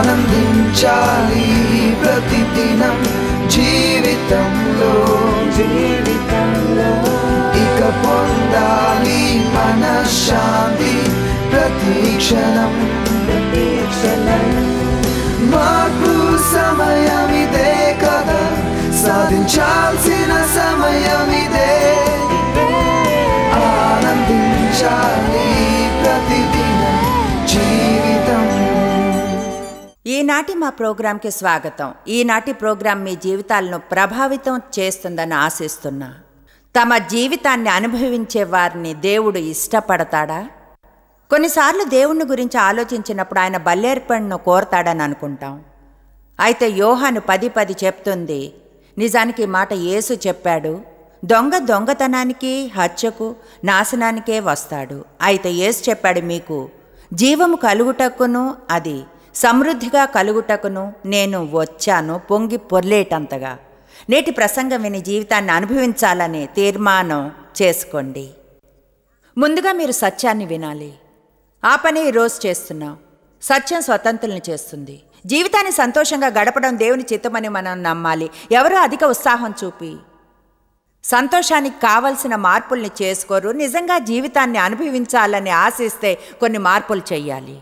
ఆనందించాలి ప్రతిదినం జీవితంలో ఇక పొందాలి మనశ్శాంతి ప్రతి క్షణం మార్పు సమయమిదే కదా సాధించాల్సిన సమయమిదే ఆనందించాలి ప్రతిదినం జీవితం. ఈనాటి మా ప్రోగ్రాంకి స్వాగతం. ఈనాటి ప్రోగ్రాం మీ జీవితాలను ప్రభావితం చేస్తుందని ఆశిస్తున్నా. తమ జీవితాన్ని అనుభవించే వారిని దేవుడు ఇష్టపడతాడా? కొన్నిసార్లు దేవుని గురించి ఆలోచించినప్పుడు ఆయన బల్లేర్పణను కోరతాడని అనుకుంటాం. అయితే యోహాను 10:10 చెప్తుంది, నిజానికి ఈ మాట యేసు చెప్పాడు, దొంగతనానికి, హత్యకు, నాశనానికే వస్తాడు. అయితే యేసు చెప్పాడు, మీకు జీవము కలుగుటకును అది సమృద్ధిగా కలుగుటకును నేను వచ్చాను, పొంగి పొర్లేటంతగా. నేటి ప్రసంగం విని జీవితాన్ని అనుభవించాలని తీర్మానం చేసుకోండి. ముందుగా మీరు సత్యాన్ని వినాలి. ఆ పని ఈరోజు చేస్తున్నాం. సత్యం స్వతంత్రులను చేస్తుంది. జీవితాన్ని సంతోషంగా గడపడం దేవుని చిత్తమని మనం నమ్మాలి. ఎవరో అధిక ఉత్సాహం చూపి సంతోషానికి కావలసిన మార్పుల్ని చేసుకోరు. నిజంగా జీవితాన్ని అనుభవించాలని ఆశిస్తే కొన్ని మార్పులు చెయ్యాలి.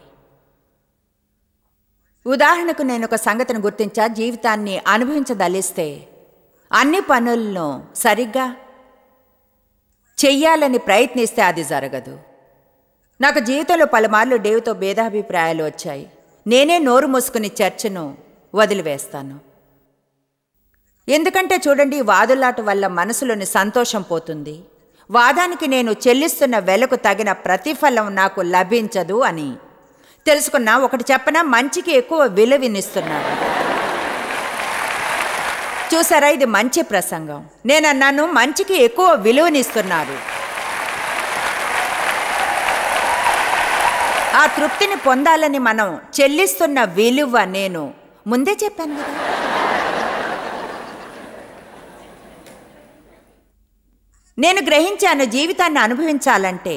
ఉదాహరణకు నేను ఒక సంగతిని గుర్తించా. జీవితాన్ని అనుభవించదలిస్తే అన్ని పనులను సరిగ్గా చెయ్యాలని ప్రయత్నిస్తే అది జరగదు. నాకు జీవితంలో పలుమార్లు దేవుతో భేదాభిప్రాయాలు వచ్చాయి. నేనే నోరు మూసుకుని చర్చను వదిలివేస్తాను. ఎందుకంటే చూడండి, వాదులాట వల్ల మనసులోని సంతోషం పోతుంది. వాదానికి నేను చెల్లిస్తున్న వెలకు తగిన ప్రతిఫలం నాకు లభించదు అని తెలుసుకున్నా. ఒకటి చెప్పనా, మంచికి ఎక్కువ విలువనిస్తున్నాను. చూసారా, ఇది మంచి ప్రసంగం. నేనన్నాను, మంచికి ఎక్కువ విలువనిస్తున్నారు. ఆ తృప్తిని పొందాలని మనం చెల్లిస్తున్న విలువ నేను ముందే చెప్పాను కదా. నేను గ్రహించాను, జీవితాన్ని అనుభవించాలంటే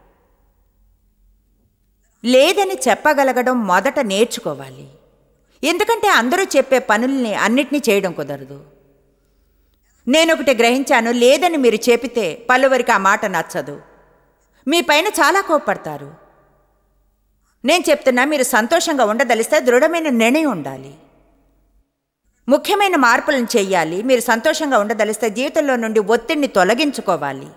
లేదని చెప్పగలగడం మొదట నేర్చుకోవాలి. ఎందుకంటే అందరూ చెప్పే పనుల్ని అన్నిటినీ చేయడం కుదరదు. నేనొకటి గ్రహించాను, లేదని మీరు చెబితే పలువురికి ఆ మాట నచ్చదు. మీ పైన చాలా కోప్పడతారు. నేను చెప్తున్నా, మీరు సంతోషంగా ఉండదలిస్తే దృఢమైన నిర్ణయం ఉండాలి. ముఖ్యమైన మార్పులను చెయ్యాలి. మీరు సంతోషంగా ఉండదలిస్తే జీవితంలో నుండి ఒత్తిడిని తొలగించుకోవాలి.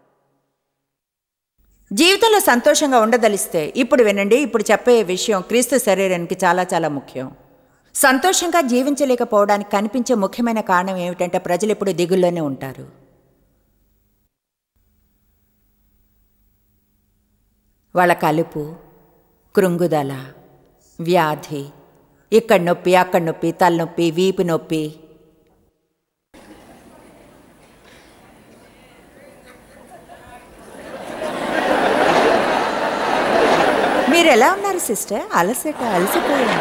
జీవితంలో సంతోషంగా ఉండదలిస్తే ఇప్పుడు వినండి, ఇప్పుడు చెప్పే విషయం క్రీస్తు శరీరానికి చాలా చాలా ముఖ్యం. సంతోషంగా జీవించలేకపోవడానికి కనిపించే ముఖ్యమైన కారణం ఏమిటంటే ప్రజలు ఇప్పుడు దిగుల్లోనే ఉంటారు. వాళ్ళ కలుపు, కృంగుదల, వ్యాధి, ఇక్కడ నొప్పి, అక్కడ నొప్పి, తలనొప్పి, వీపు నొప్పి. మీరు ఎలా ఉన్నారు సిస్టర్? అలసిపోయాను.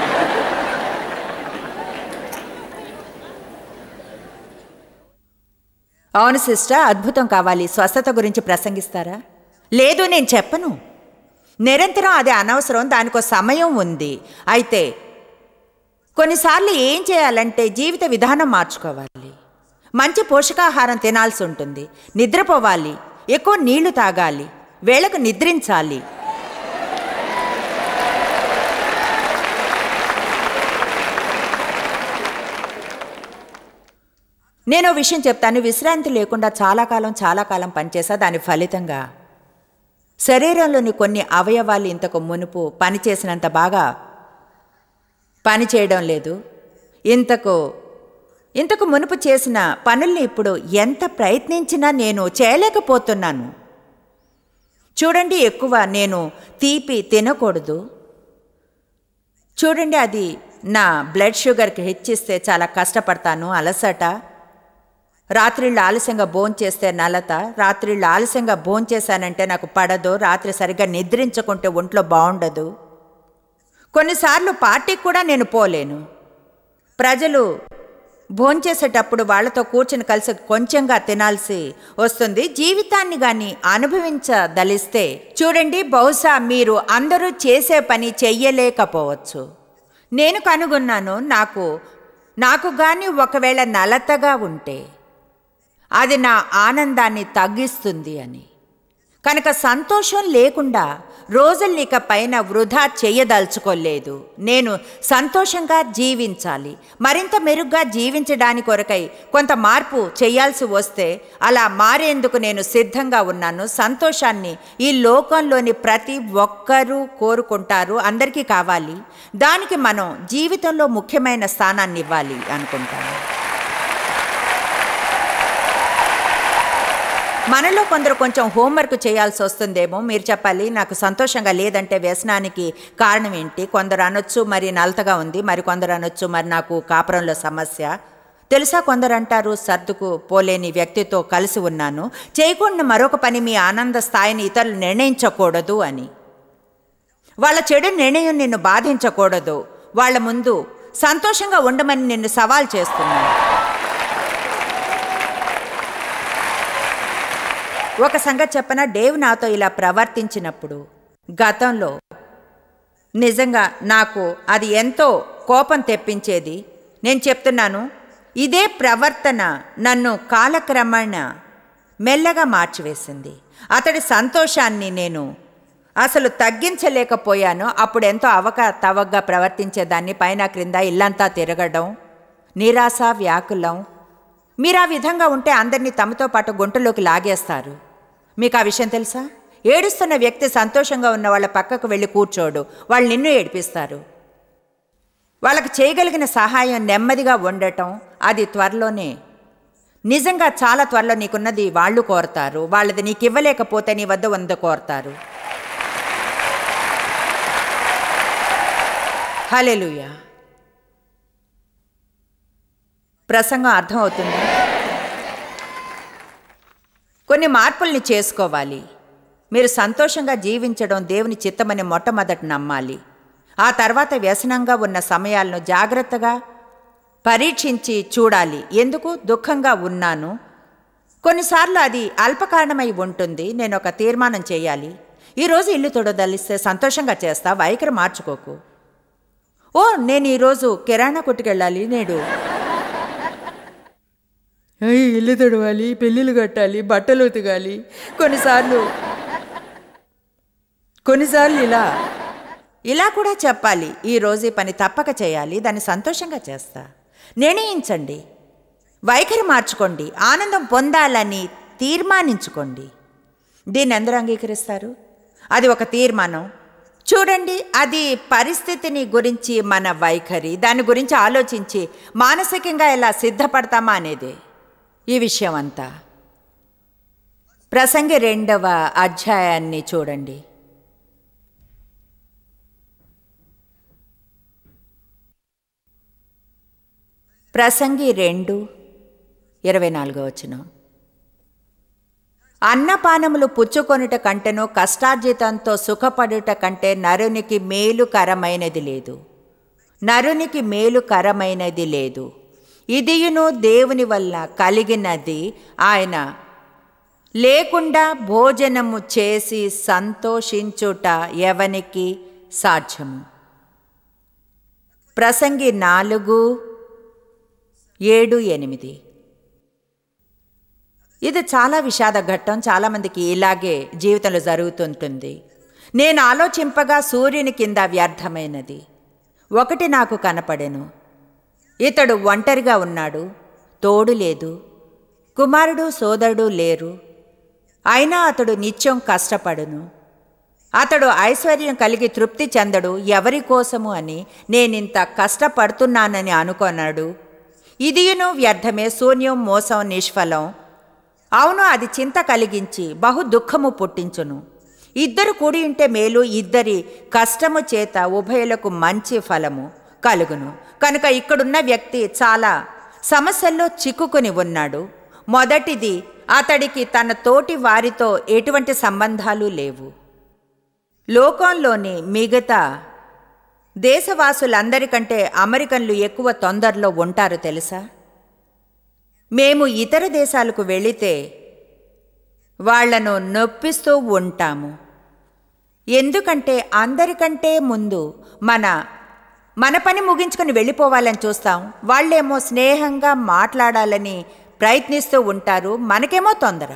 అవును సిస్టర్, అద్భుతం కావాలి. స్వస్థత గురించి ప్రసంగిస్తారా? లేదు, నేను చెప్పను. నిరంతరం అది అనవసరం, దానికో సమయం ఉంది. అయితే కొన్నిసార్లు ఏం చేయాలంటే జీవిత విధానం మార్చుకోవాలి. మంచి పోషకాహారం తినాల్సి ఉంటుంది, నిద్రపోవాలి, ఎక్కువ నీళ్లు తాగాలి, వేళకు నిద్రించాలి. నేను విషయం చెప్తాను, విశ్రాంతి లేకుండా చాలా కాలం పనిచేసా. దాని ఫలితంగా శరీరంలోని కొన్ని అవయవాలు ఇంతకు మునుపు పనిచేసినంత బాగా పనిచేయడం లేదు. ఇంతకు మునుపు చేసిన పనుల్ని ఇప్పుడు ఎంత ప్రయత్నించినా నేను చేయలేకపోతున్నాను. చూడండి, ఎక్కువ నేను తీపి తినకూడదు. చూడండి, అది నా బ్లడ్ షుగర్కి హెచ్చిస్తే చాలా కష్టపడతాను. అలసట, రాత్రిళ్ళు ఆలస్యంగా భోంచేస్తే నలత, రాత్రిళ్ళు ఆలస్యంగా భోంచేశానంటే నాకు పడదు, రాత్రి సరిగ్గా నిద్రించకుంటే ఒంట్లో బాగుండదు. కొన్నిసార్లు పార్టీకి కూడా నేను పోలేను. ప్రజలు భోంచేసేటప్పుడు వాళ్లతో కూర్చుని కలిసి కొంచెంగా తినాల్సి వస్తుంది. జీవితాన్ని కానీ అనుభవించదలిస్తే చూడండి, బహుశా మీరు అందరూ చేసే పని చెయ్యలేకపోవచ్చు. నేను కనుగొన్నాను, నాకు గాని ఒకవేళ నలతగా ఉంటే అది నా ఆనందాన్ని తగ్గిస్తుంది అని. కనుక సంతోషం లేకుండా రోజుల్నిక పైన వృధా చేయదలుచుకోలేదు. నేను సంతోషంగా జీవించాలి. మరింత మెరుగ్గా జీవించడానికి కొరకై కొంత మార్పు చేయాల్సి వస్తే అలా మారేందుకు నేను సిద్ధంగా ఉన్నాను. సంతోషాన్ని ఈ లోకంలోని ప్రతి ఒక్కరూ కోరుకుంటారు, అందరికీ కావాలి. దానికి మనం జీవితంలో ముఖ్యమైన స్థానాన్ని ఇవ్వాలి అనుకుంటాను. మనలో కొందరు కొంచెం హోంవర్క్ చేయాల్సి వస్తుందేమో. మీరు చెప్పాలి, నాకు సంతోషంగా లేదంటే వ్యసనానికి కారణం ఏంటి? కొందరు అనొచ్చు మరి నలతగా ఉంది, మరి కొందరు అనొచ్చు మరి నాకు కాపురంలో సమస్య. తెలుసా, కొందరు అంటారు సర్దుకు పోలేని వ్యక్తితో కలిసి ఉన్నాను, చేయకుండా మరొక పని మీ ఆనంద స్థాయిని ఇతరులు నిర్ణయించకూడదు అని. వాళ్ళ చెడు నిర్ణయం నిన్ను బాధించకూడదు, వాళ్ళ ముందు సంతోషంగా ఉండమని నిన్ను సవాల్ చేస్తున్నాను. ఒక సంగతి చెప్పనా, డేవ్ నాతో ఇలా ప్రవర్తించినప్పుడు గతంలో నిజంగా నాకు అది ఎంతో కోపం తెప్పించేది. నేను చెప్తున్నాను, ఇదే ప్రవర్తన నన్ను కాలక్రమేణా మెల్లగా మార్చివేసింది. అతడి సంతోషాన్ని నేను అసలు తగ్గించలేకపోయాను. అప్పుడు ఎంతో అవకతవకగా ప్రవర్తించేదాన్ని, పైన క్రింద ఇల్లంతా తిరగడం, నిరాశ, వ్యాకులం. మీరు ఆ విధంగా ఉంటే అందరినీ తమతో పాటు గుంటలోకి లాగేస్తారు. మీకు ఆ విషయం తెలుసా? ఏడుస్తున్న వ్యక్తి సంతోషంగా ఉన్న వాళ్ళ పక్కకు వెళ్ళి కూర్చోడు, వాళ్ళు నిన్ను ఏడిపిస్తారు. వాళ్ళకి చేయగలిగిన సహాయం నెమ్మదిగా ఉండటం, అది త్వరలోనే, నిజంగా చాలా త్వరలో నీకున్నది వాళ్ళు కోరతారు, వాళ్ళది నీకు ఇవ్వలేకపోతే నీ వద్ద వంద కోరతారు. హల్లెలూయా. ప్రసంగం అర్థమవుతుంది. కొన్ని మార్పుల్ని చేసుకోవాలి. మీరు సంతోషంగా జీవించడం దేవుని చిత్తమని మొట్టమొదట నమ్మాలి. ఆ తర్వాత వ్యసనంగా ఉన్న సమయాలను జాగ్రత్తగా పరీక్షించి చూడాలి. ఎందుకు దుఃఖంగా ఉన్నాను? కొన్నిసార్లు అది అల్పకారణమై ఉంటుంది. నేను ఒక తీర్మానం చేయాలి. ఈరోజు ఇల్లు తొడదలిస్తే సంతోషంగా చేస్తా, వైఖరి మార్చుకోకు. నేను ఈరోజు కిరాణా కొట్టుకెళ్ళాలి, నేడు ఇల్లు తొడవాలి, పెళ్ళిళ్ళు కట్టాలి, బట్టలు ఉతకాలి. కొన్నిసార్లు ఇలా కూడా చెప్పాలి. ఈరోజు ఈ పని తప్పక చేయాలి, దాన్ని సంతోషంగా చేస్తా. నిర్ణయించండి, వైఖరి మార్చుకోండి, ఆనందం పొందాలని తీర్మానించుకోండి. దీన్ని అందరూ అంగీకరిస్తారు? అది ఒక తీర్మానం. చూడండి, అది పరిస్థితిని గురించి మన వైఖరి, దాని గురించి ఆలోచించి మానసికంగా ఎలా సిద్ధపడతామా అనేది ఈ విషయం అంతా. ప్రసంగి 2వ అధ్యాయాన్ని చూడండి. ప్రసంగి 2:24. అన్నపానములు పుచ్చుకొనుట కంటెను కష్టార్జితంతో సుఖపడుట కంటే నరునికి మేలుకరమైనది లేదు. నరునికి మేలుకరమైనది లేదు. ఇదియును దేవుని వల్ల కలిగినది. ఆయన లేకుండా భోజనము చేసి సంతోషించుట ఎవనికి సాధ్యము? ప్రసంగి 4:7-8. ఇది చాలా విషాద ఘట్టం. చాలామందికి ఇలాగే జీవితంలో జరుగుతుంటుంది. నేను ఆలోచింపగా సూర్యుని కింద వ్యర్థమైనది ఒకటి నాకు కనపడెను. ఇతడు ఒంటరిగా ఉన్నాడు, తోడు లేదు, కుమారుడు సోదరుడు లేరు. అయినా అతడు నిత్యం కష్టపడును. అతడు ఐశ్వర్యం కలిగి తృప్తి చెందడు. ఎవరి కోసము అని నేనింత కష్టపడుతున్నానని అనుకొన్నాడు. ఇదియును వ్యర్థమే, శూన్యం, మోసం, నిష్ఫలం. అవును, అది చింత కలిగించి బహు దుఃఖము పుట్టించును. ఇద్దరు కూడి ఉంటే మేలు, ఇద్దరి కష్టము చేత ఉభయులకు మంచి ఫలము కలుగును. కనుక ఇక్కడున్న వ్యక్తి చాలా సమస్యల్లో చిక్కుకొని ఉన్నాడు. మొదటిది, అతడికి తన తోటి వారితో ఎటువంటి సంబంధాలు లేవు. లోకంలోని మిగతా దేశవాసులందరికంటే అమెరికన్లు ఎక్కువ తొందరలో ఉంటారు తెలుసా? మేము ఇతర దేశాలకు వెళితే వాళ్లను నొప్పిస్తూ ఉంటాము. ఎందుకంటే అందరికంటే ముందు మన మన పని ముగించుకొని వెళ్ళిపోవాలని చూస్తాం, వాళ్ళేమో స్నేహంగా మాట్లాడాలని ప్రయత్నిస్తూ ఉంటారు, మనకేమో తొందర.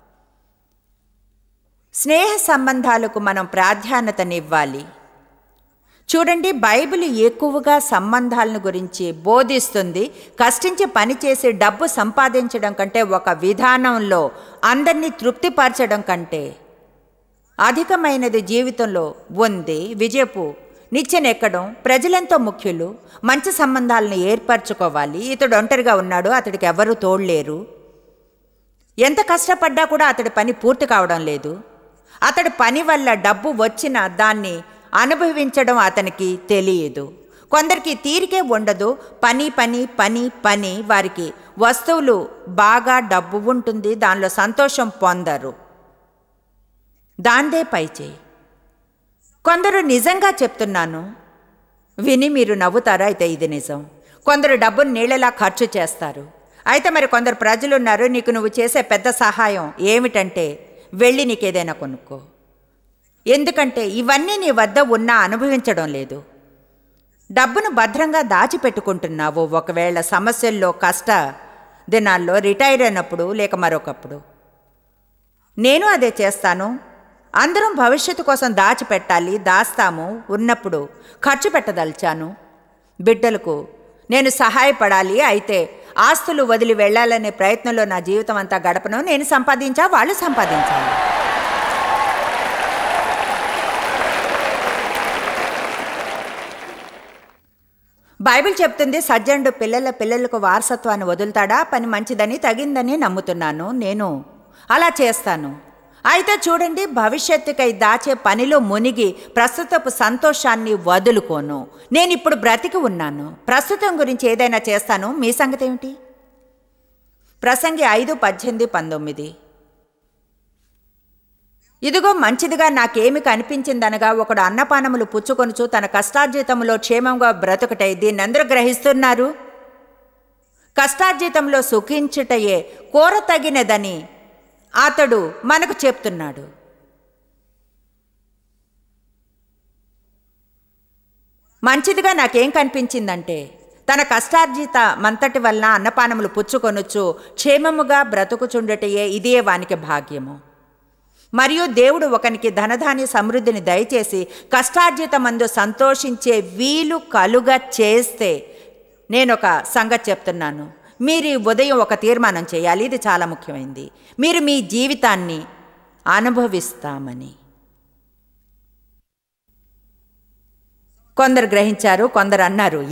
స్నేహ సంబంధాలకు మనం ప్రాధాన్యతనివ్వాలి. చూడండి, బైబిల్ ఎక్కువగా సంబంధాలను గురించి బోధిస్తుంది. కష్టించి పనిచేసి డబ్బు సంపాదించడం కంటే, ఒక విధానంలో అందరినీ తృప్తిపరచడం కంటే అధికమైనది జీవితంలో ఉంది. విజయపు నిచ్చెనెక్కడం, ప్రజలెంతో ముఖ్యులు, మంచి సంబంధాలను ఏర్పరచుకోవాలి. ఇతడు ఒంటరిగా ఉన్నాడు, అతడికి ఎవరూ తోడ్లేరు. ఎంత కష్టపడ్డా కూడా అతడి పని పూర్తి కావడం లేదు. అతడి పని వల్ల డబ్బు వచ్చినా దాన్ని అనుభవించడం అతనికి తెలియదు. కొందరికి తీరికే ఉండదు, పని పని పని పని. వారికి వస్తువులు బాగా డబ్బు ఉంటుంది, దానిలో సంతోషం పొందరు, దాందే పైచేయి. కొందరు, నిజంగా చెప్తున్నాను, విని మీరు నవ్వుతారా, అయితే ఇది నిజం. కొందరు డబ్బును నీళ్ళలా ఖర్చు చేస్తారు. అయితే మరి కొందరు ప్రజలు ఉన్నారు, నీకు నువ్వు చేసే పెద్ద సహాయం ఏమిటంటే వెళ్ళి నీకేదైనా కొనుక్కో. ఎందుకంటే ఇవన్నీ నీ వద్ద ఉన్నా అనుభవించడం లేదు. డబ్బును భద్రంగా దాచిపెట్టుకుంటున్నావు, ఒకవేళ సమస్యల్లో, కష్ట దినాల్లో, రిటైర్ అయినప్పుడు, లేక మరొకప్పుడు. నేను అదే చేస్తాను. అందరం భవిష్యత్తు కోసం దాచిపెట్టాలి, దాస్తాము. ఉన్నప్పుడు ఖర్చు పెట్టదలిచాను. బిడ్డలకు నేను సహాయపడాలి, అయితే ఆస్తులు వదిలి వెళ్ళాలనే ప్రయత్నంలో నా జీవితం అంతా గడపను. నేను సంపాదించా, వాళ్ళు సంపాదించాలి. బైబిల్ చెప్తుంది, సజ్జనుడు పిల్లలకు వారసత్వాన్ని వదులుతాడా? పని మంచిదని, తగిందని నమ్ముతున్నాను. నేను అలా చేస్తాను. అయితే చూడండి, భవిష్యత్తుకై దాచే పనిలో మునిగి ప్రస్తుతపు సంతోషాన్ని వదులుకోను. నేను ఇప్పుడు బ్రతికి ఉన్నాను, ప్రస్తుతం గురించి ఏదైనా చేస్తాను. మీ సంగతి ఏమిటి? ప్రసంగి 5:18-19. ఇదిగో మంచిదిగా నాకేమి కనిపించిందనగా, ఒకడు అన్నపానములు పుచ్చుకొనుచు తన కష్టార్జితంలో క్షేమంగా బ్రతుకుటై. దీన్నందరూ గ్రహిస్తున్నారు. కష్టార్జితంలో సుఖించుటయే కోరతగినదని అతడు మనకు చెప్తున్నాడు. మంచిదిగా నాకేం కనిపించిందంటే, తన కష్టార్జిత మంతటి వలన అన్నపానములు పుచ్చుకొనుచు క్షేమముగా బ్రతుకుచుండటయే, ఇదే వానికి భాగ్యము. మరియు దేవుడు ఒకనికి ధనధాన్య సమృద్ధిని దయచేసి కష్టార్జితమందు సంతోషించే వీలు కలుగ చేస్తే. నేనొక సంగతి చెప్తున్నాను, మీరు ఉదయం ఒక తీర్మానం చేయాలి. ఇది చాలా ముఖ్యమైనది. మీరు మీ జీవితాన్ని అనుభవిస్తామని. కొందరు గ్రహించారు, కొందరు అన్నారు,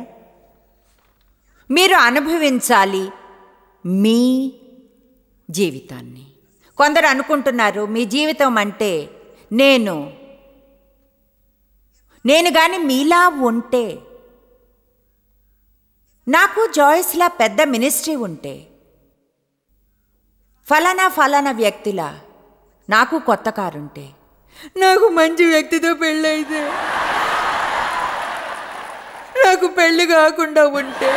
మీరు అనుభవించాలి మీ జీవితాన్ని. కొందరు అనుకుంటున్నారు, మీ జీవితం అంటే నేను కానీ మీలా ఉంటే, నాకు జాయిస్లా పెద్ద మినిస్ట్రీ ఉంటే, ఫలానా వ్యక్తిలా నాకు కొత్త కారుంటే, నాకు మంచి వ్యక్తితో పెళ్ళైతే, నాకు పెళ్ళి కాకుండా ఉంటే,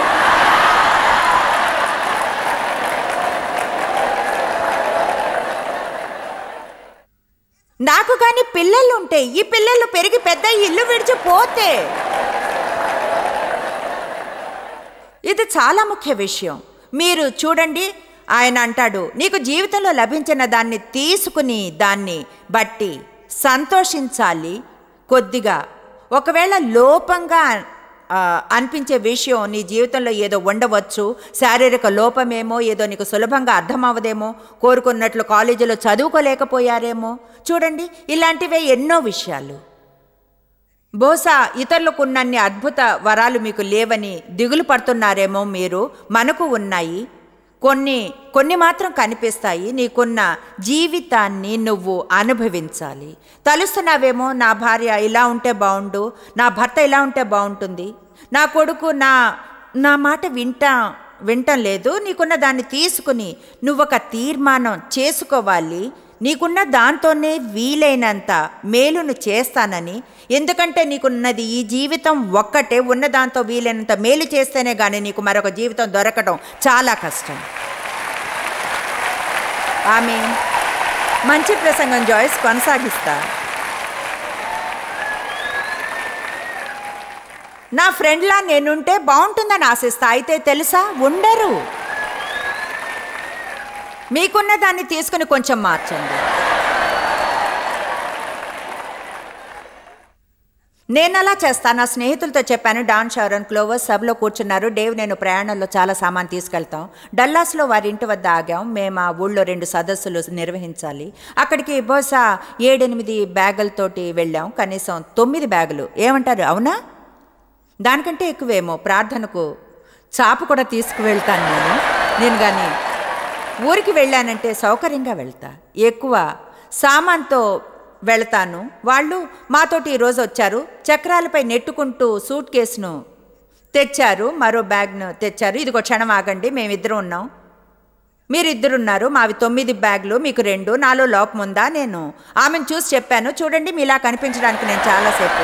నాకు కానీ పిల్లలు ఉంటే, ఈ పిల్లలు పెరిగి పెద్ద ఇల్లు విడిచిపోతే. ఇది చాలా ముఖ్య విషయం. మీరు చూడండి, ఆయన అంటాడు, నీకు జీవితంలో లభించిన దాన్ని తీసుకుని దాన్ని బట్టి సంతోషించాలి కొద్దిగా. ఒకవేళ లోపంగా అనిపించే విషయం నీ జీవితంలో ఏదో ఉండవచ్చు. శారీరక లోపమేమో, ఏదో నీకు సులభంగా అర్థమవదేమో, కోరుకున్నట్లు కాలేజీలో చదువుకోలేకపోయారేమో. చూడండి, ఇలాంటివే ఎన్నో విషయాలు. బహుశా ఇతరులకు ఉన్నన్ని అద్భుత వరాలు మీకు లేవని దిగులు పడుతున్నారేమో మీరు. మనకు ఉన్నాయి, కొన్ని మాత్రం కనిపిస్తాయి. నీకున్న జీవితాన్ని నువ్వు అనుభవించాలి. తలుస్తున్నావేమో, నా భార్య ఇలా ఉంటే బాగుండు, నా భర్త ఇలా ఉంటే బాగుంటుంది, నా కొడుకు నా మాట వింటం లేదు. నీకున్న దాన్ని తీసుకుని నువ్వొక తీర్మానం చేసుకోవాలి. నీకున్న దాంతోనే వీలైనంత మేలును చేస్తానని. ఎందుకంటే నీకున్నది ఈ జీవితం ఒక్కటే. ఉన్న దాంతో వీలైనంత మేలు చేస్తేనే కానీ నీకు మరొక జీవితం దొరకడం చాలా కష్టం. ఆమేన్. మంచి ప్రసంగం జాయిస్, కొనసాగిస్తా. నా ఫ్రెండ్లా నేనుంటే బాగుంటుందని ఆశిస్తా. అయితే తెలుసా, ఉండరు. మీకున్న దాన్ని తీసుకుని కొంచెం మార్చండి. నేను అలా చేస్తాను. నా స్నేహితులతో చెప్పాను. డాన్, షారన్, క్లోవర్ సభలో కూర్చున్నారు. డేవ్, నేను ప్రయాణంలో చాలా సామాన్ తీసుకెళ్తాం. డల్లాస్లో వారి ఇంటి వద్ద ఆగాం. మేము ఆ ఊళ్ళో 2 సదస్సులు నిర్వహించాలి. అక్కడికి బహుశా 7-8 బ్యాగులతోటి వెళ్ళాం. కనీసం 9 బ్యాగులు. ఏమంటారు, అవునా? దానికంటే ఎక్కువేమో. ప్రార్థనకు చాపు కూడా తీసుకువెళ్తాను నేను కానీ ఊరికి వెళ్ళానంటే సౌకర్యంగా వెళ్తా. ఎక్కువ సామాన్తో వెళతాను. వాళ్ళు మాతోటి ఈరోజు వచ్చారు. చక్రాలపై నెట్టుకుంటూ సూట్ కేసును తెచ్చారు. మరో బ్యాగ్ను తెచ్చారు. ఇదిగో క్షణం ఆగండి, మేమిద్దరం ఉన్నాం, మీరిద్దరున్నారు, మావి 9 బ్యాగులు, మీకు 2. నాలో లోపం ఉందా? నేను ఆమెను చూసి చెప్పాను, చూడండి మీలా కనిపించడానికి నేను చాలాసేపు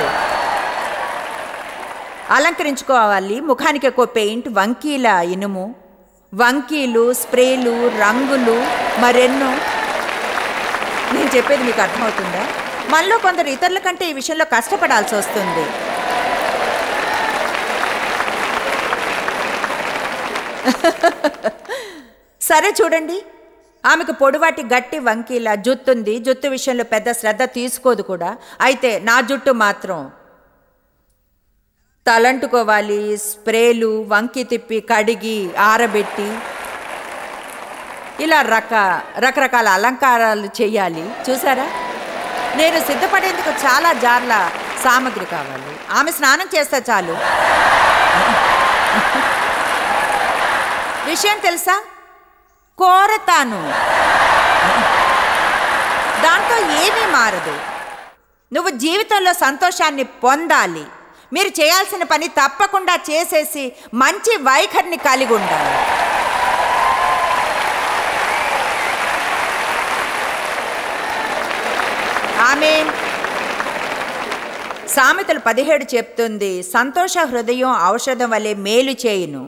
అలంకరించుకోవాలి. ముఖానికి ఎక్కువ పెయింట్, వంకీల ఇనుము, వంకీలు, స్ప్రేలు, రంగులు, మరెన్నో. నేను చెప్పేది మీకు అర్థమవుతుందా? మనలో కొందరు ఇతరుల కంటే ఈ విషయంలో కష్టపడాల్సి వస్తుంది. సరే చూడండి, ఆమెకు పొడివాటి గట్టి వంకీల జుత్తుంది. జుత్తు విషయంలో పెద్ద శ్రద్ధ తీసుకోదు కూడా. అయితే నా జుట్టు మాత్రం తలంటుకోవాలి. స్ప్రేలు, వంకి తిప్పి కడిగి ఆరబెట్టి ఇలా రకరకాల అలంకారాలు చేయాలి. చూసారా, నేను సిద్ధపడేందుకు చాలా జార్ల సామగ్రి కావాలి. ఆమె స్నానం చేస్తే చాలు. విషయం తెలుసా, కోరతాను, దాంతో ఏమీ మారదు. నువ్వు జీవితంలో సంతోషాన్ని పొందాలి. మీరు చేయాల్సిన పని తప్పకుండా చేసేసి మంచి వైఖరిని కలిగి ఉండాలి. ఆమేన్. సామెతలు 17 చెప్తుంది, సంతోష హృదయం ఔషధం వలె మేలు చేయును.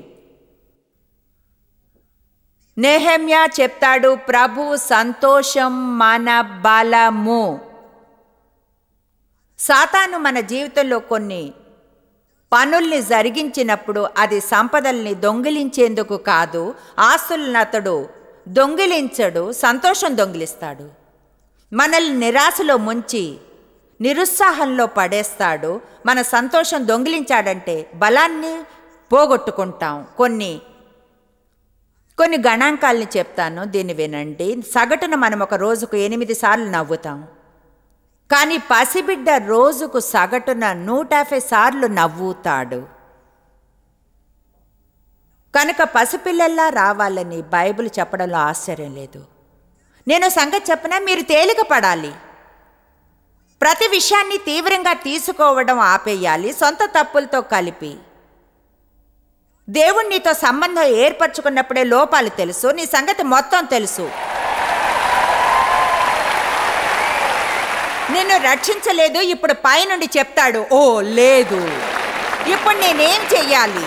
నెహెమ్యా చెప్తాడు, ప్రభు సంతోషం మన బలము. సాతాను మన జీవితంలో కొన్ని పనుల్ని జరిగించినప్పుడు అది సంపదల్ని దొంగిలించేందుకు కాదు. ఆస్తులను అతడు దొంగిలించడు, సంతోషం దొంగిలిస్తాడు. మనల్ని నిరాశలో ముంచి నిరుత్సాహంలో పడేస్తాడు. మన సంతోషం దొంగిలించాడంటే బలాన్ని పోగొట్టుకుంటాం. కొన్ని గణాంకాలని చెప్తాను, దీన్ని వినండి. సగటున మనం ఒక రోజుకు 8 సార్లు నవ్వుతాం. కానీ పసిబిడ్డ రోజుకు సగటున 150 సార్లు నవ్వుతాడు. కనుక పసిపిల్లల్లా రావాలని బైబిల్ చెప్పడంలో ఆశ్చర్యం లేదు. నేను సంగతి చెప్పినా మీరు తేలిక పడాలి. ప్రతి విషయాన్ని తీవ్రంగా తీసుకోవడం ఆపేయాలి. సొంత తప్పులతో కలిపి దేవుడు నీతో సంబంధం ఏర్పరచుకున్నప్పుడే లోపాలు తెలుసు, నీ సంగతి మొత్తం తెలుసు. నిన్ను రక్షించలేదు, ఇప్పుడు పైనుండి చెప్తాడు, ఓ లేదు, ఇప్పుడు నేనేం చెయ్యాలి?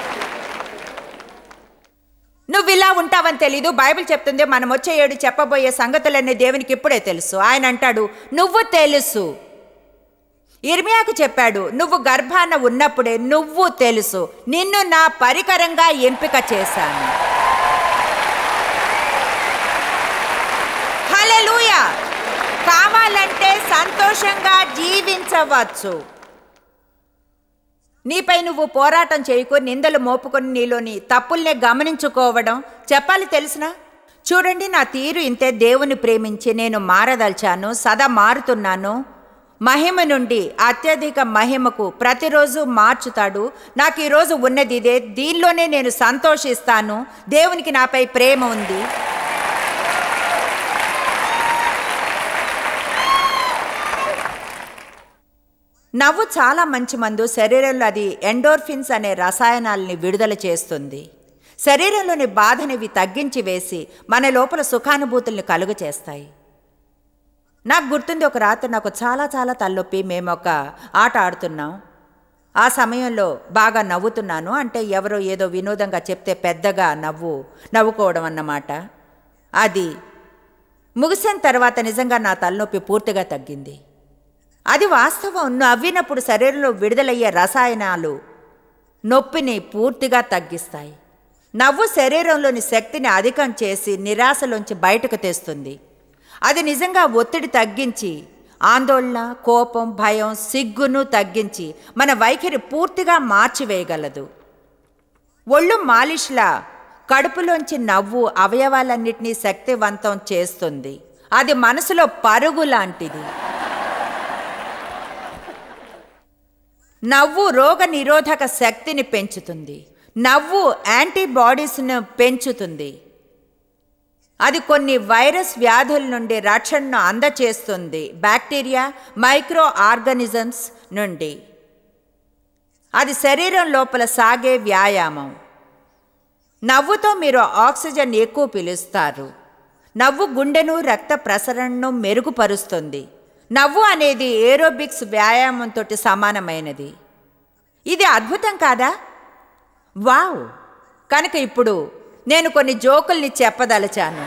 నువ్వు ఇలా ఉంటావని తెలీదు. బైబిల్ చెప్తుంది, మనం వచ్చే 7 చెప్పబోయే సంగతులన్నీ దేవునికి ఇప్పుడే తెలుసు. ఆయన అంటాడు, నువ్వు తెలుసు. ఇర్మియాకు చెప్పాడు, నువ్వు గర్భాన ఉన్నప్పుడే నువ్వు తెలుసు, నిన్ను నా పరికరంగా ఎంపిక చేశాను. హల్లెలూయా. కావాలంటే సంతోషంగా జీవించవచ్చు. నీపై నువ్వు పోరాటం చేయకు, నిందలు మోపుకొని నీలోని తప్పుల్నే గమనించుకోవడం చెప్పాలి. తెలిసినా చూడండి, నా తీరు ఇంతే. దేవుని ప్రేమించి నేను మారదల్చాను, సదా మారుతున్నాను. మహిమ నుండి అత్యధిక మహిమకు ప్రతిరోజు మార్చుతాడు. నాకు ఈరోజు ఉన్నది ఇదే, దీనిలోనే నేను సంతోషిస్తాను. దేవునికి నాపై ప్రేమ ఉంది. నవ్వు చాలా మంచి మందు. శరీరంలో అది ఎండోర్ఫిన్స్ అనే రసాయనాలని విడుదల చేస్తుంది. శరీరంలోని బాధనివి తగ్గించి వేసి మన లోపల సుఖానుభూతుల్ని కలుగ చేస్తాయి. నాకు గుర్తుంది, ఒక రాత్రి నాకు చాలా చాలా తలనొప్పి. మేము ఒక ఆట ఆడుతున్నాం. ఆ సమయంలో బాగా నవ్వుతున్నాను. అంటే ఎవరో ఏదో వినోదంగా చెప్తే పెద్దగా నవ్వుకోవడం అన్నమాట. అది ముగిసిన తర్వాత నిజంగా నా తలనొప్పి పూర్తిగా తగ్గింది. అది వాస్తవం. నవ్వినప్పుడు శరీరంలో విడుదలయ్యే రసాయనాలు నొప్పిని పూర్తిగా తగ్గిస్తాయి. నవ్వు శరీరంలోని శక్తిని అధికం చేసి నిరాశలోంచి బయటకు తెస్తుంది. అది నిజంగా ఒత్తిడి తగ్గించి ఆందోళన, కోపం, భయం, సిగ్గును తగ్గించి మన వైఖరి పూర్తిగా మార్చివేయగలదు. ఒళ్ళు మాలిష్లా కడుపులోంచి నవ్వు అవయవాలన్నిటినీ శక్తివంతం చేస్తుంది. అది మనసులో పరుగు లాంటిది. నవ్వు రోగ నిరోధక శక్తిని పెంచుతుంది. నవ్వు యాంటీబాడీస్ను పెంచుతుంది. అది కొన్ని వైరస్ వ్యాధుల నుండి రక్షణను అందచేస్తుంది, బ్యాక్టీరియా, మైక్రో ఆర్గానిజమ్స్ నుండి. అది శరీరం లోపల సాగే వ్యాయామం. నవ్వుతో మీరు ఆక్సిజన్ ఎక్కువ పీలుస్తారు. నవ్వు గుండెను, రక్త ప్రసరణను మెరుగుపరుస్తుంది. నవ్వు అనేది ఏరోబిక్స్ వ్యాయామంతో సమానమైనది. ఇది అద్భుతం కాదా? వావ్! కనుక ఇప్పుడు నేను కొన్ని జోకుల్ని చెప్పదలచాను.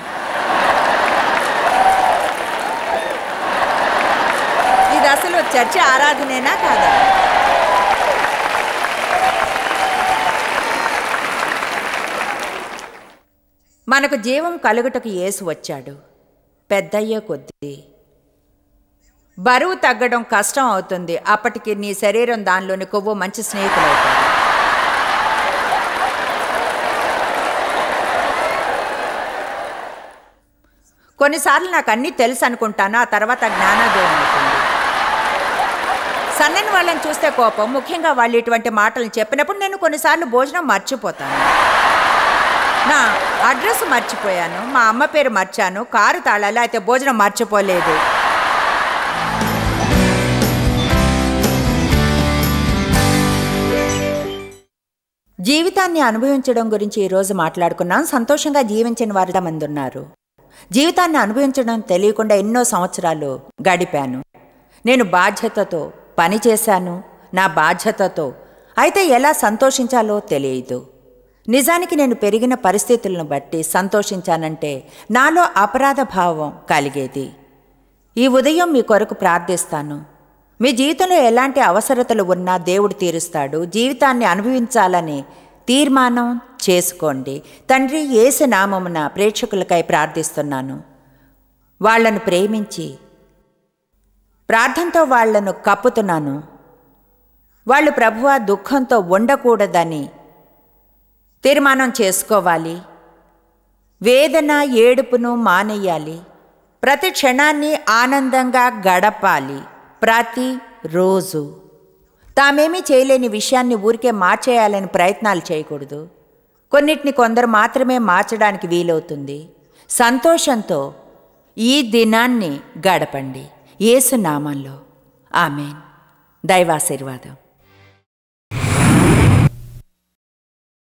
ఇది అసలు చర్చ ఆరాధనేనా కాదా? మనకు జీవం కలుగుటకు యేసు వచ్చాడు. పెద్దయ్యే కొద్దీ బరువు తగ్గడం కష్టం అవుతుంది. అప్పటికి నీ శరీరం, దానిలోని కొవ్వు మంచి స్నేహితులు అవుతారు. కొన్నిసార్లు నాకు అన్నీ తెలుసు అనుకుంటాను, ఆ తర్వాత జ్ఞానోదయం అవుతుంది. సన్నని వాళ్ళని చూస్తే కోపం, ముఖ్యంగా వాళ్ళు ఇటువంటి మాటలు చెప్పినప్పుడు నేను కొన్నిసార్లు భోజనం మర్చిపోతాను. నా అడ్రస్ మర్చిపోయాను, మా అమ్మ పేరు మర్చాను, కారు తాళాలు, అయితే భోజనం మర్చిపోలేదు. జీవితాన్ని అనుభవించడం గురించి ఈరోజు మాట్లాడుకున్నాం. సంతోషంగా జీవించిన వారు మంది ఉన్నారు. జీవితాన్ని అనుభవించడం తెలియకుండా ఎన్నో సంవత్సరాలు గడిపాను. నేను బాధ్యతతో పనిచేశాను, నా బాధ్యతతో. అయితే ఎలా సంతోషించాలో తెలియదు. నిజానికి నేను పెరిగిన పరిస్థితులను బట్టి సంతోషించానంటే నాలో అపరాధ భావం కలిగేది. ఈ ఉదయం మీ కొరకు ప్రార్థిస్తాను. మీ జీవితంలో ఎలాంటి అవసరతలు ఉన్నా దేవుడు తీరుస్తాడు. జీవితాన్ని అనుభవించాలని తీర్మానం చేసుకోండి. తండ్రి, యేసు నామమున ప్రేక్షకులకై ప్రార్థిస్తున్నాను. వాళ్లను ప్రేమించి ప్రార్థనతో వాళ్లను కప్పుతున్నాను. వాళ్ళు ప్రభువా దుఃఖంతో ఉండకూడదని తీర్మానం చేసుకోవాలి. వేదన, ఏడుపును మానేయాలి. ప్రతి క్షణాన్ని ఆనందంగా గడపాలి. ప్రతిరోజు తామేమీ చేయలేని విషయాన్ని ఊరికే మార్చేయాలని ప్రయత్నాలు చేయకూడదు. కొన్నిటిని కొందరు మాత్రమే మార్చడానికి వీలవుతుంది. సంతోషంతో ఈ దినాన్ని గడపండి. యేసు నామంలో ఆమేన్. దైవాశీర్వాదం.